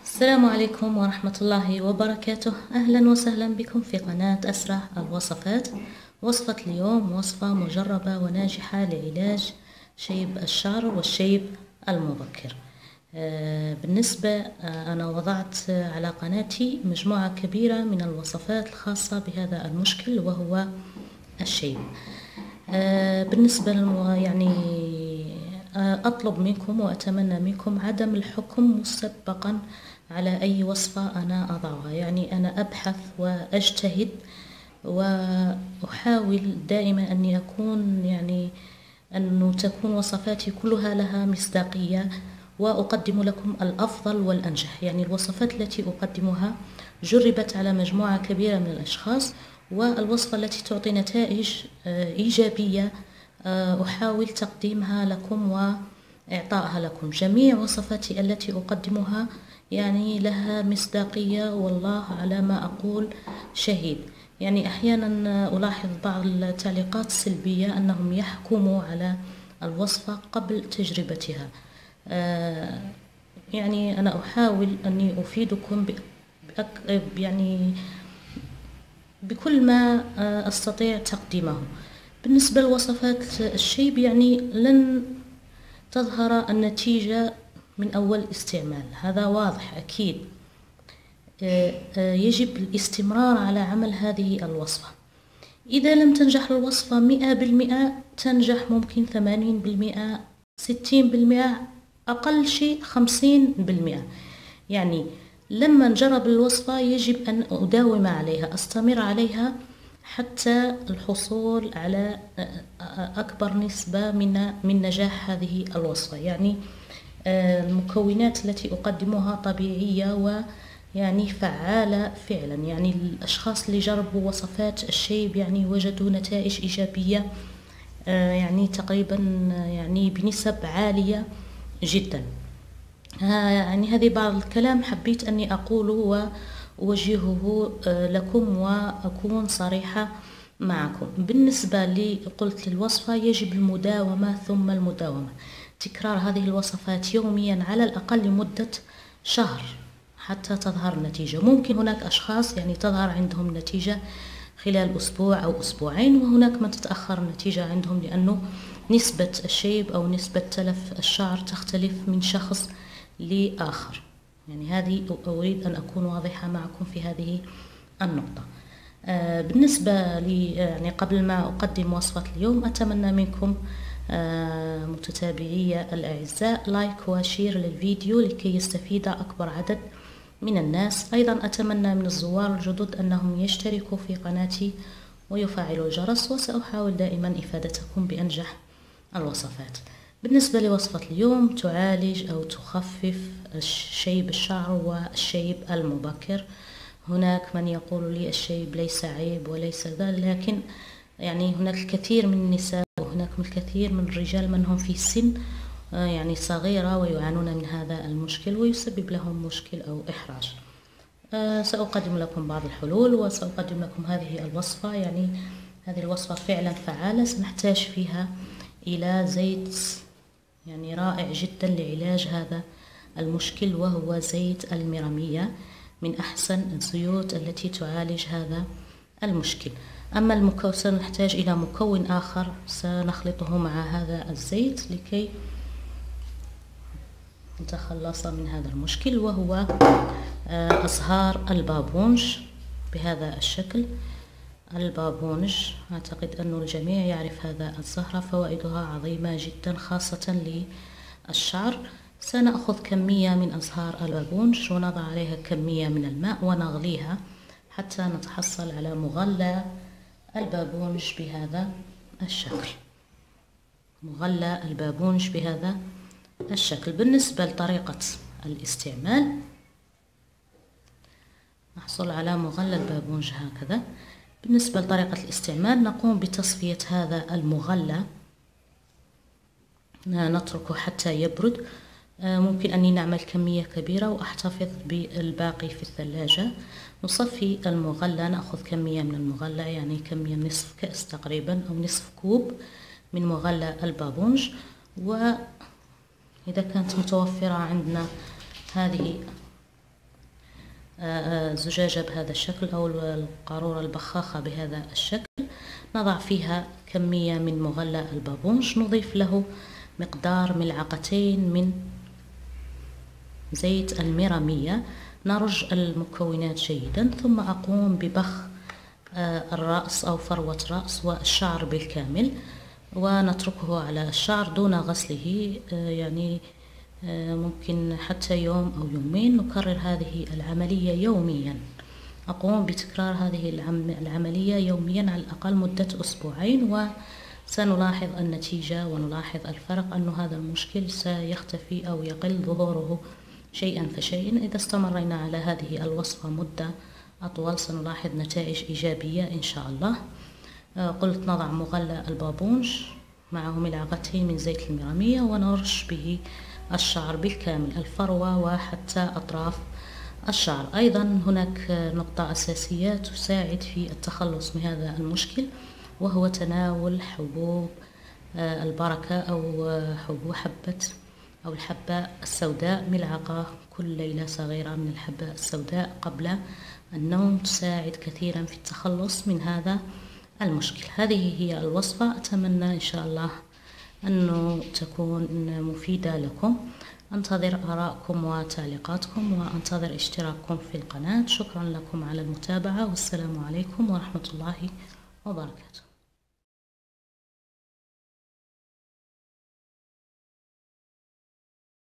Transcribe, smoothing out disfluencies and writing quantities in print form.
السلام عليكم ورحمة الله وبركاته. أهلا وسهلا بكم في قناة أسرع الوصفات. وصفة اليوم وصفة مجربة وناجحة لعلاج شيب الشعر والشيب المبكر. بالنسبة أنا وضعت على قناتي مجموعة كبيرة من الوصفات الخاصة بهذا المشكل وهو الشيب. بالنسبة أطلب منكم وأتمنى منكم عدم الحكم مسبقا على أي وصفة أنا أضعها. يعني أنا أبحث وأجتهد وأحاول دائما أني أكون أنه تكون وصفاتي كلها لها مصداقية وأقدم لكم الأفضل والأنجح. يعني الوصفات التي أقدمها جربت على مجموعة كبيرة من الأشخاص، والوصفة التي تعطي نتائج إيجابية أحاول تقديمها لكم وإعطائها لكم. جميع وصفاتي التي أقدمها لها مصداقية، والله على ما أقول شهيد. أحيانا ألاحظ بعض التعليقات السلبية أنهم يحكموا على الوصفة قبل تجربتها. أنا أحاول أني أفيدكم بكل ما أستطيع تقديمه. بالنسبة لوصفات الشيب لن تظهر النتيجة من أول استعمال، هذا واضح أكيد. يجب الاستمرار على عمل هذه الوصفة. إذا لم تنجح الوصفة 100%، تنجح ممكن 80%، 60%، أقل شيء 50%. لما نجرب الوصفة يجب أن أداوم عليها، أستمر عليها حتى الحصول على أكبر نسبة من نجاح هذه الوصفة. المكونات التي أقدمها طبيعية فعالة فعلا. الأشخاص اللي جربوا وصفات الشيب وجدوا نتائج إيجابية تقريبا بنسب عالية جدا. هذه بعض الكلام حبيت أني أقوله وأوجهه لكم وأكون صريحة معكم. بالنسبة لي قلت للوصفة يجب المداومة ثم المداومة، تكرار هذه الوصفات يوميا على الأقل لمدة شهر حتى تظهر النتيجة. ممكن هناك أشخاص تظهر عندهم نتيجة خلال أسبوع أو أسبوعين، وهناك من تتأخر النتيجة عندهم لأنه نسبة الشيب أو نسبة تلف الشعر تختلف من شخص لآخر. هذه أريد أن أكون واضحة معكم في هذه النقطة. بالنسبة لي قبل ما أقدم وصفة اليوم، أتمنى منكم متتابعي الأعزاء لايك وشير للفيديو لكي يستفيد أكبر عدد من الناس. أيضا أتمنى من الزوار الجدد أنهم يشتركوا في قناتي ويفعلوا الجرس، وسأحاول دائما إفادتكم بأنجح الوصفات. بالنسبة لوصفة اليوم تعالج أو تخفف شيب الشعر والشيب المبكر. هناك من يقول لي الشيب ليس عيب وليس ذا، لكن هناك الكثير من النساء وهناك الكثير من الرجال من هم في سن صغيرة ويعانون من هذا المشكل ويسبب لهم مشكل أو إحراج. سأقدم لكم بعض الحلول وسأقدم لكم هذه الوصفة. هذه الوصفة فعلا فعالة، سنحتاج فيها إلى زيت رائع جدا لعلاج هذا المشكل، وهو زيت الميرمية، من أحسن الزيوت التي تعالج هذا المشكل. أما المكون سنحتاج إلى مكون آخر سنخلطه مع هذا الزيت لكي نتخلص من هذا المشكل، وهو أزهار البابونج بهذا الشكل. البابونج أعتقد أن الجميع يعرف هذا الزهرة، فوائدها عظيمة جدا خاصة للشعر. سنأخذ كمية من أزهار البابونج ونضع عليها كمية من الماء ونغليها حتى نتحصل على مغلى البابونج بهذا الشكل. مغلى البابونج بهذا الشكل. بالنسبة لطريقة الاستعمال، نحصل على مغلى البابونج هكذا. بالنسبة لطريقة الاستعمال، نقوم بتصفية هذا المغلى، نتركه حتى يبرد. ممكن أني نعمل كمية كبيرة وأحتفظ بالباقي في الثلاجة. نصفي المغلى، نأخذ كمية من المغلى كمية نصف كأس تقريبا أو نصف كوب من مغلى البابونج. وإذا كانت متوفرة عندنا هذه زجاجة بهذا الشكل أو القارورة البخاخة بهذا الشكل، نضع فيها كمية من مغلى البابونج، نضيف له مقدار ملعقتين من زيت الميرامية، نرج المكونات جيدا، ثم أقوم ببخ الرأس أو فروة رأس والشعر بالكامل، ونتركه على الشعر دون غسله، يعني ممكن حتى يوم أو يومين. نكرر هذه العملية يوميا، أقوم بتكرار هذه العملية يوميا على الأقل مدة أسبوعين، وسنلاحظ النتيجة ونلاحظ الفرق أن هذا المشكل سيختفي أو يقل ظهوره شيئا فشيئا. إذا استمرينا على هذه الوصفة مدة أطول سنلاحظ نتائج إيجابية إن شاء الله. قلت نضع مغلى البابونج معه ملعقتين من زيت الميرامية ونرش به الشعر بالكامل، الفروة وحتى أطراف الشعر. أيضا هناك نقطة أساسية تساعد في التخلص من هذا المشكل، وهو تناول حبوب البركة أو الحبة السوداء، ملعقة كل ليلة صغيرة من الحبة السوداء قبل النوم، تساعد كثيرا في التخلص من هذا المشكل. هذه هي الوصفة، أتمنى إن شاء الله أنه تكون مفيدة لكم. أنتظر آراءكم وتعليقاتكم، وأنتظر اشتراككم في القناة. شكرا لكم على المتابعة، والسلام عليكم ورحمة الله وبركاته.